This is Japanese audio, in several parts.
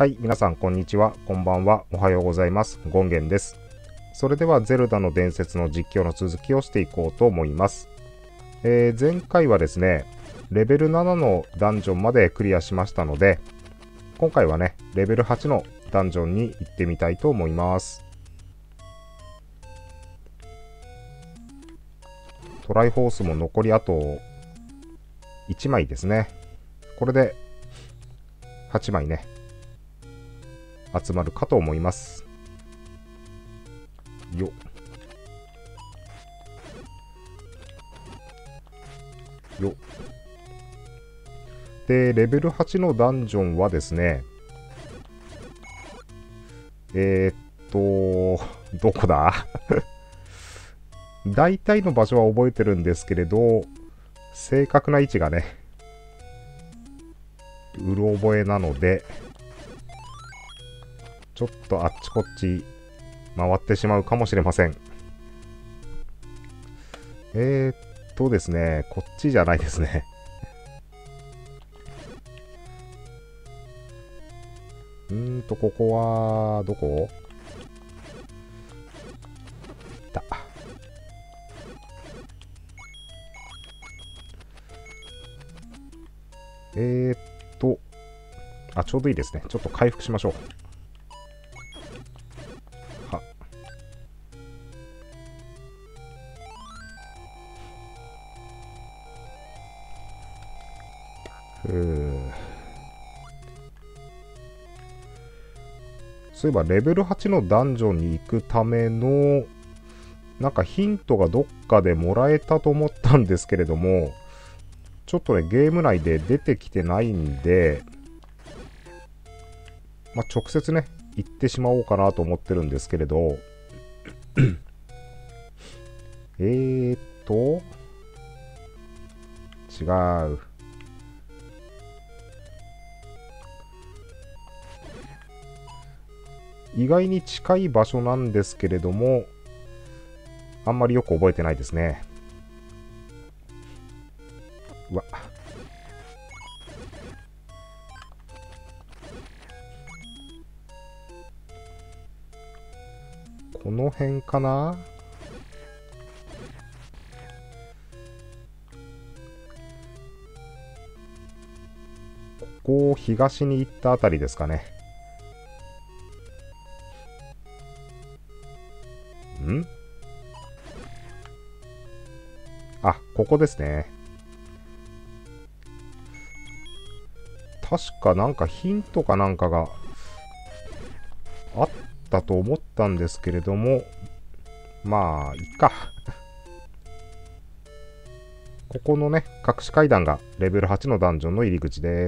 はい、皆さんこんにちは、こんばんは、おはようございます。ゴンゲンです。それではゼルダの伝説の実況の続きをしていこうと思います。前回はですね、レベル7のダンジョンまでクリアしましたので、今回はね、レベル8のダンジョンに行ってみたいと思います。トライホースも残りあと1枚ですね。これで8枚ね、集まるかと思います。よよで、レベル8のダンジョンはですね、どこだ大体の場所は覚えてるんですけれど、正確な位置がね、うろ覚えなので、ちょっとあっちこっち回ってしまうかもしれません。ですね、こっちじゃないですね。ここは、どこだ。ちょうどいいですね。ちょっと回復しましょう。は。そういえばレベル8のダンジョンに行くためのなんかヒントがどっかでもらえたと思ったんですけれども、ちょっとねゲーム内で出てきてないんで、直接ね行ってしまおうかなと思ってるんですけれど違う。意外に近い場所なんですけれども、あんまりよく覚えてないですね。うわ。この辺かな？ここを東に行ったあたりですかね。ここですね。確かなんかヒントかなんかがあったと思ったんですけれども、まあいいか。ここのね隠し階段がレベル8のダンジョンの入り口です。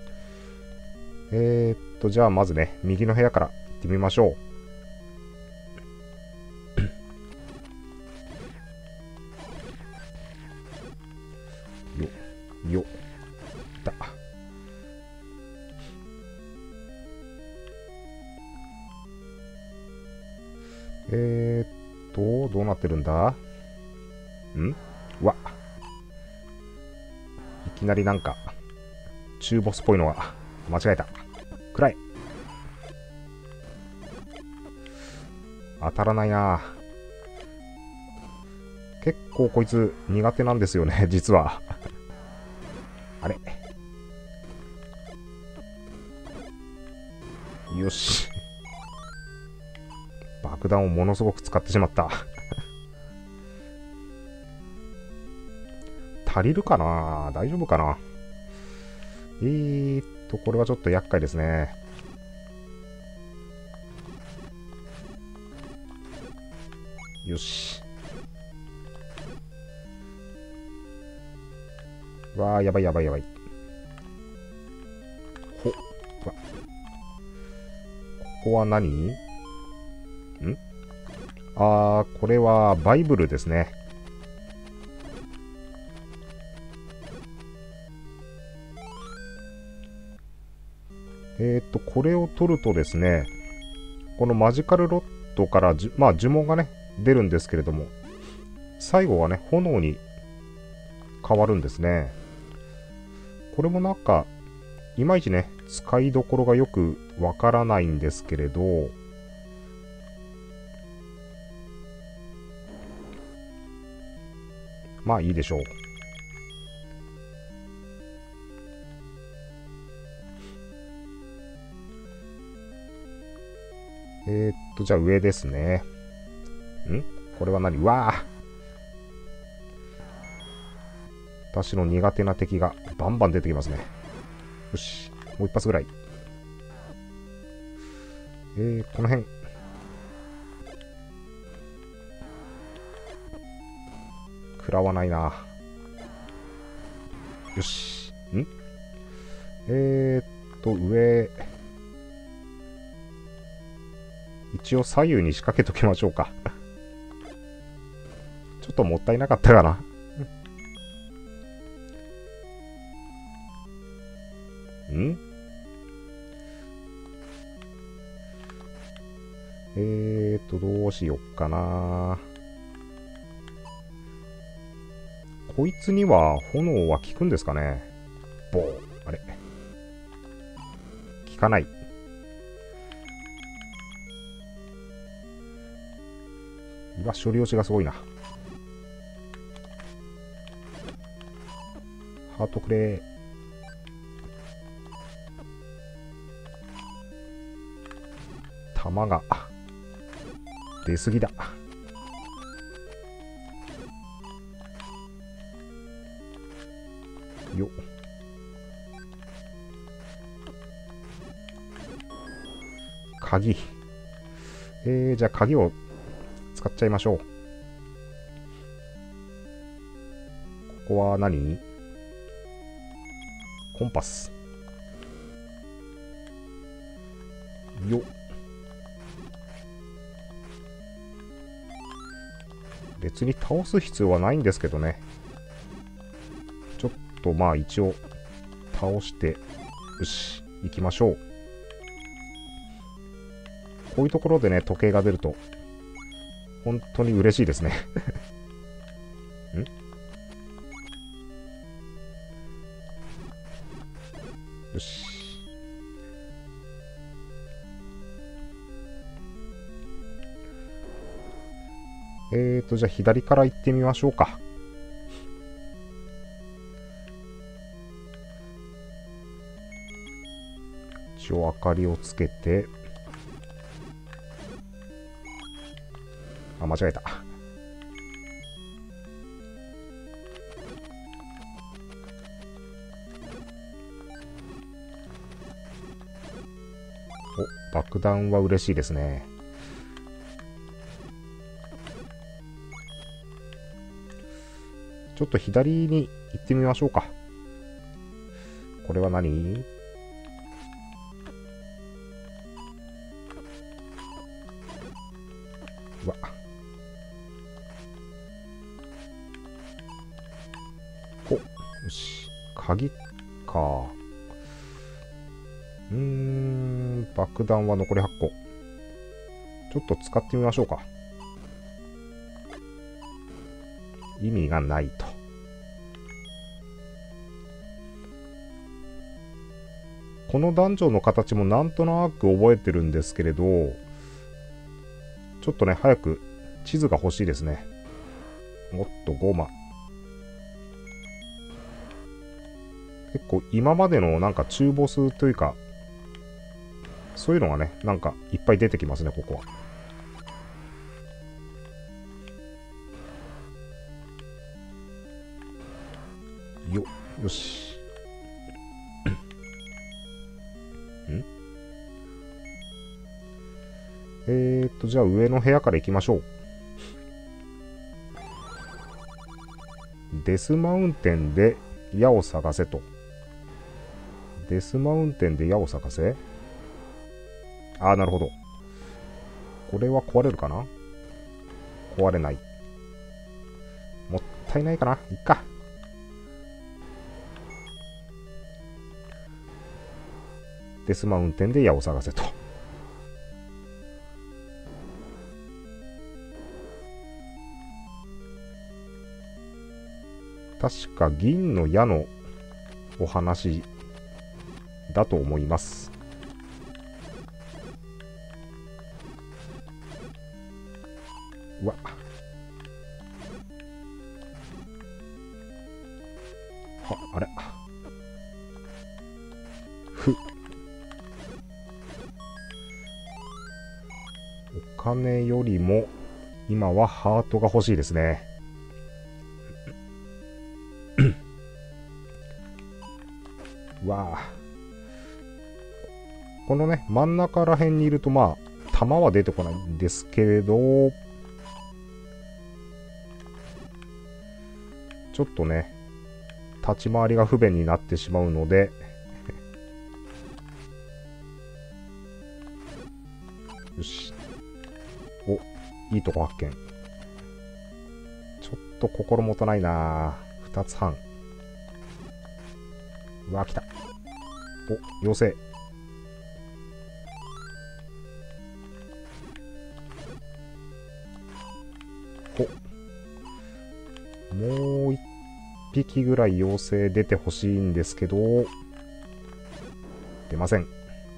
じゃあまずね右の部屋から行ってみましょう。よだ。どうなってるんだ？わ、いきなりなんか中ボスっぽいのが間違えた。くらえ。当たらないな。結構こいつ苦手なんですよね実はあれ、よし爆弾をものすごく使ってしまった足りるかな？大丈夫かな？これはちょっと厄介ですね。よし。わー、やばいやばいやばい。ほっ。ここは何？これはバイブルですね。これを取るとですね、このマジカルロッドから呪文がね、出るんですけれども、最後はね、炎に変わるんですね。これもなんか、いまいちね、 使いどころがよくわからないんですけれど、まあいいでしょう。じゃあ上ですね。これは何？うわあ、私の苦手な敵がバンバン出てきますね。よし、もう一発ぐらい。この辺。食らわないな。よし。上。一応左右に仕掛けときましょうか。ちょっともったいなかったかな。どうしよっかな。こいつには炎は効くんですかね。ボー。あれ、効かない。うわ、処理落ちがすごいな。ハートくれ。弾が出すぎだ。よっ。鍵。じゃあ鍵を使っちゃいましょう。ここは何？コンパス。よっ。別に倒す必要はないんですけどね。ちょっとまあ一応倒して、よし、行きましょう。こういうところでね、時計が出ると、本当に嬉しいですね。よし。じゃあ左から行ってみましょうか。一応明かりをつけて、あ、間違えた。お、爆弾は嬉しいですね。ちょっと左に行ってみましょうか。これは何？うわ。お、よし。鍵か。爆弾は残り8個。ちょっと使ってみましょうか。意味がないと。このダンジョンの形もなんとなく覚えてるんですけれど、ちょっとね、早く地図が欲しいですね。もっと5枚。結構今までのなんか中ボスというか、そういうのがね、なんかいっぱい出てきますね、ここは。よし。じゃあ上の部屋から行きましょう。デスマウンテンで矢を探せと。デスマウンテンで矢を探せ？ああ、なるほど。これは壊れるかな？壊れない。もったいないかな？いっか。デスマウンテンで矢を探せと。確か銀の矢のお話だと思います。うわ。あれ。お金よりも、今はハートが欲しいですね。わあ。このね、真ん中ら辺にいると、まあ、弾は出てこないんですけれど、ちょっとね、立ち回りが不便になってしまうので、よし。お、いいとこ発見。ちょっと心もとないな。2つ半。うわ、来た。お、妖精。もう一匹ぐらい妖精出てほしいんですけど、出ません。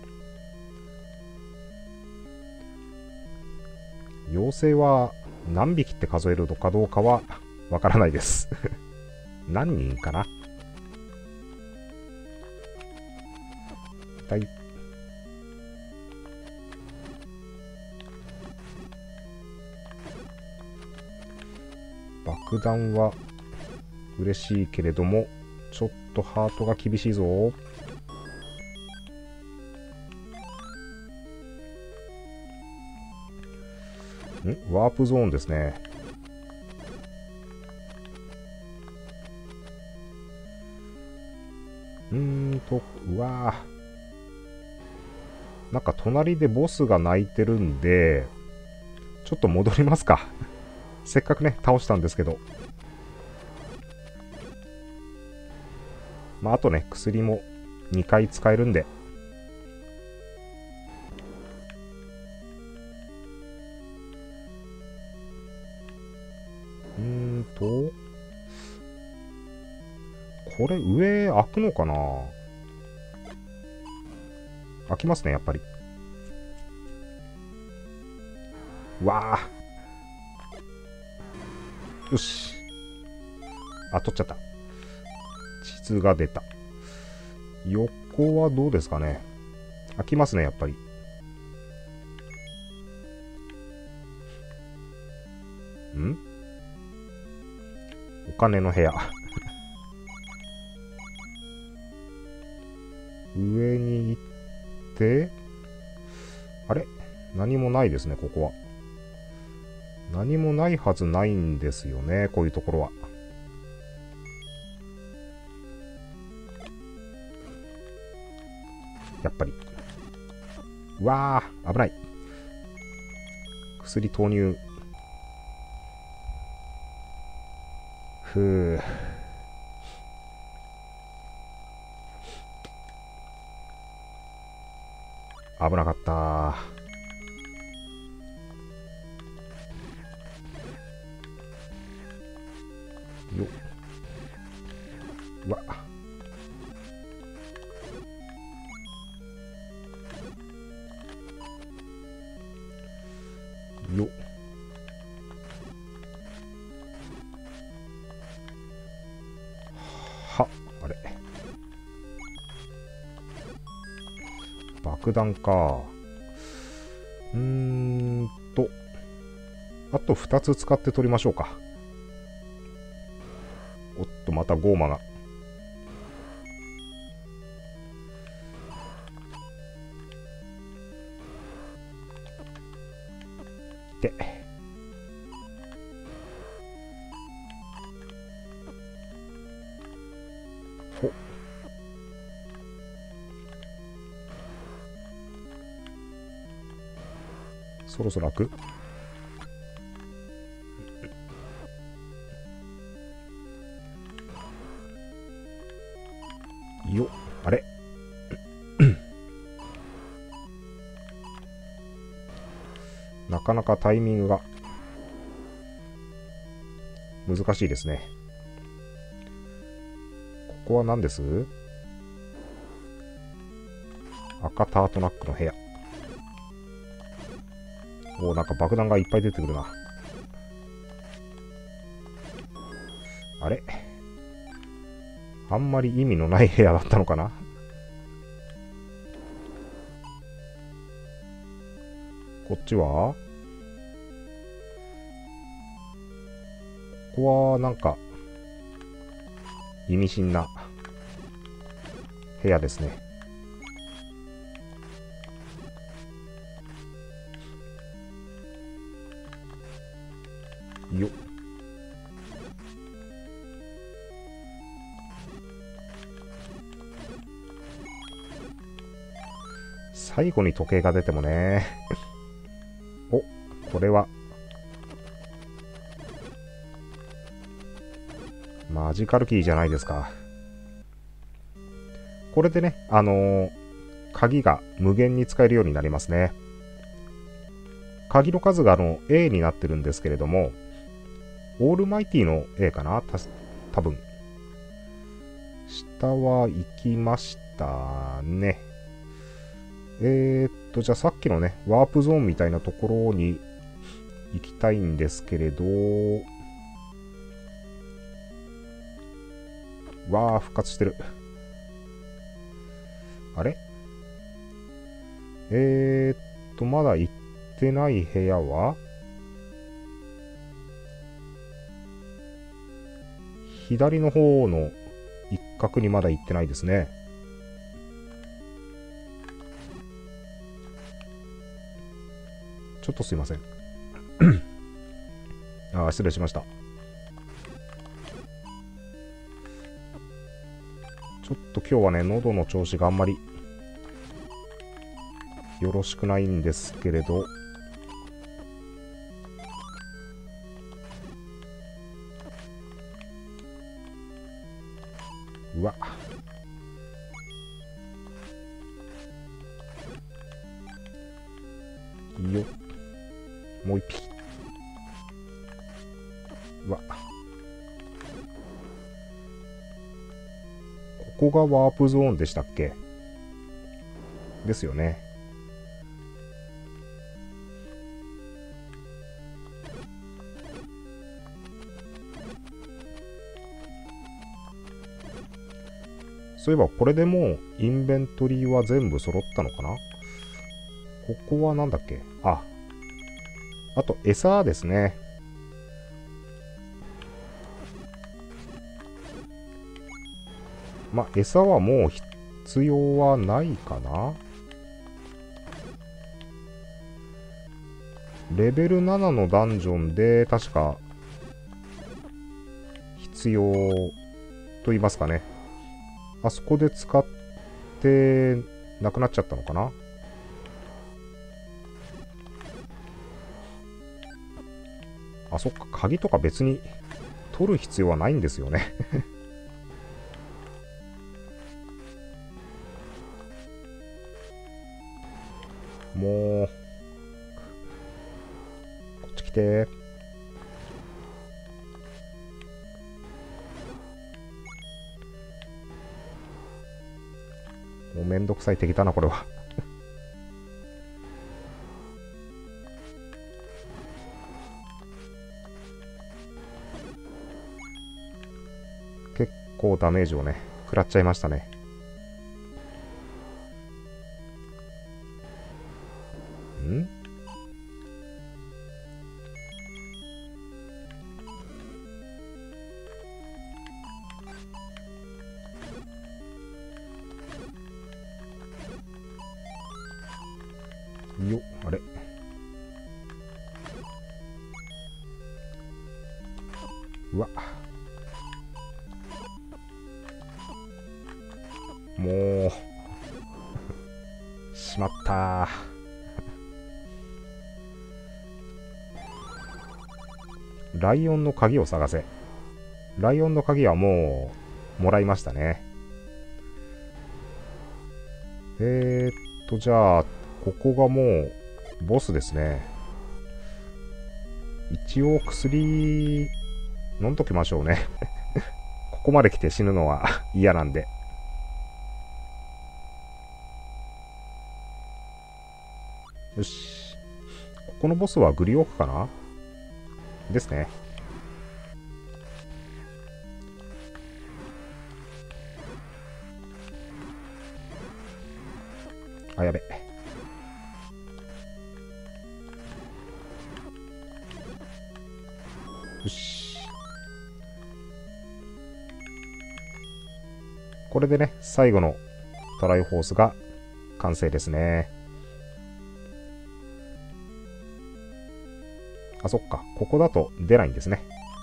妖精は何匹って数えるのかどうかはわからないです。何人かな。爆弾は嬉しいけれども、ちょっとハートが厳しいぞ。ワープゾーンですね。うわー。なんか隣でボスが泣いてるんで、ちょっと戻りますか。せっかくね、倒したんですけど。まあ、あとね、薬も2回使えるんで。これ上開くのかな。開きますね、やっぱり。わあ。よし。あ、取っちゃった。地図が出た。横はどうですかね。開きますね、やっぱり。お金の部屋。上に行って、あれ何もないですね、ここは。何もないはずないんですよね、こういうところは。やっぱり。うわー、危ない。薬投入。ふう。危なかった。よっ。うわ。よっ。は、あれ。爆弾か。あと2つ使って取りましょうか。おっと、またゴーマが。で。お。そろそろ開く？よ、あれなかなかタイミングが難しいですね。ここは何です？ 赤タートナックの部屋。おー、なんか爆弾がいっぱい出てくるな。あれ、あんまり意味のない部屋だったのかな。こっちはここはなんか意味深な部屋ですね。よっ。最後に時計が出てもね。お、これはマジカルキーじゃないですか。これでね、鍵が無限に使えるようになりますね。鍵の数がA になってるんですけれども、オールマイティの A かな、多分。下は行きましたね。じゃあさっきのね、ワープゾーンみたいなところに行きたいんですけれど、わー、復活してる。あれ？まだ行ってない部屋は左の方の一角にまだ行ってないですね。ちょっとすいません。あ、失礼しました。ちょっと今日はね、喉の調子があんまりよろしくないんですけれど、うわ、いいよ、もう一匹。うわ、ここがワープゾーンでしたっけ？ですよね。そういえばこれでもうインベントリーは全部揃ったのかな？ここはなんだっけ？あと餌ですね。まあ、餌はもう必要はないかな。レベル7のダンジョンで確か必要と言いますかね。あそこで使ってなくなっちゃったのかな。あ、そっか、鍵とか別に取る必要はないんですよね。もう、こっち来て。もうめんどくさい敵だな、これは。結構ダメージをね、食らっちゃいましたね。ん？よ、あれ。うわ。もう、しまったー。ライオンの鍵を探せ。ライオンの鍵はもう、もらいましたね。じゃあ、ここがもう、ボスですね。一応薬、飲んどきましょうね。ここまで来て死ぬのは嫌なんで。 よし。ここのボスはグリオークかなですね。あ、やべ。よし。これでね、最後のトライホースが完成ですね。あ、そっか。ここだと出ないんですね。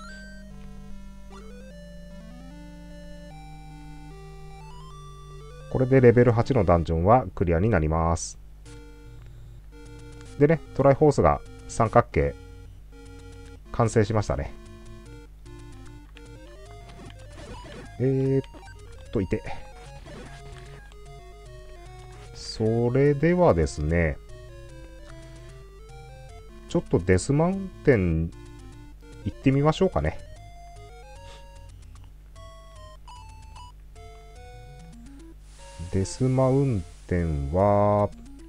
これでレベル8のダンジョンはクリアになります。でね、トライホースが三角形完成しましたね。いて。それではですね、ちょっとデスマウンテン行ってみましょうかね。デスマウンテンは、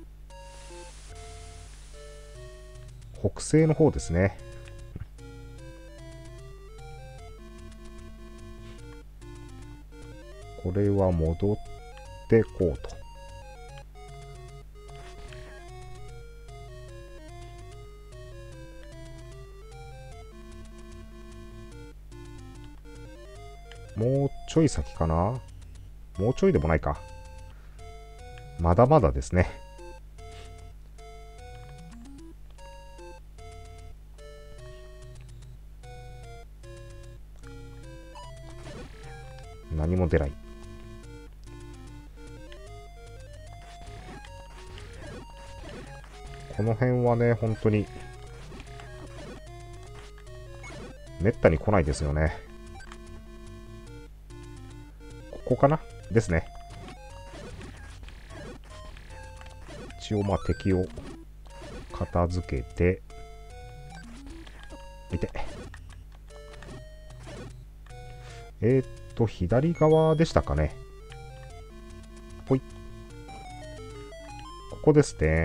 北西の方ですね。これは戻ってこうと。もうちょい先かな。もうちょいでもないか。まだまだですね。何も出ない。この辺はね、本当にめったに来ないですよね。ここかなですね。一応まあ敵を片付けて、見て。左側でしたかね。ほい。ここですね。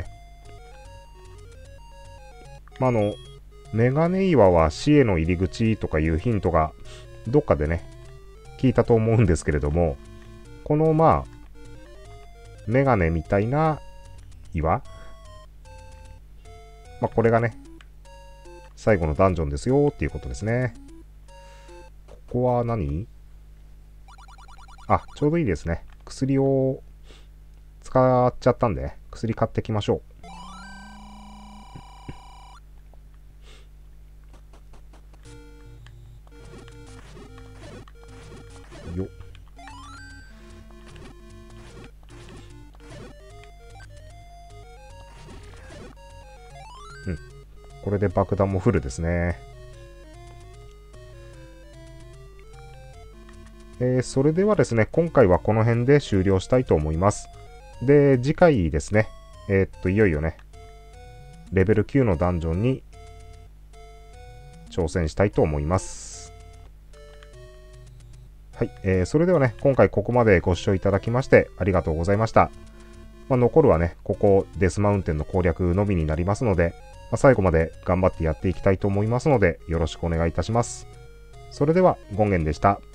まあ、メガネ岩は死への入り口とかいうヒントがどっかでね、聞いたと思うんですけれども、このまあ、メガネみたいな岩、まあ、これがね、最後のダンジョンですよっていうことですね。ここは何？あ、ちょうどいいですね。薬を使っちゃったんで、薬買ってきましょう。よっ。うん。これで爆弾もフルですね。それではですね、今回はこの辺で終了したいと思います。で、次回ですね、いよいよね、レベル9のダンジョンに挑戦したいと思います。はい、それではね、今回ここまでご視聴いただきましてありがとうございました。まあ、残るはね、ここデスマウンテンの攻略のみになりますので、まあ、最後まで頑張ってやっていきたいと思いますので、よろしくお願いいたします。それでは、ゴンゲンでした。